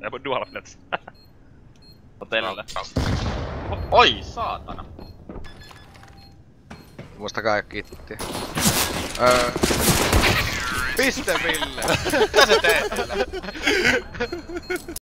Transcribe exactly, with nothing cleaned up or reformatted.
Ei voi dual nets. Hotellille. Oi, saatana. Muistakaa kiitti. Öö... Piste Ville! Mitä sä teet?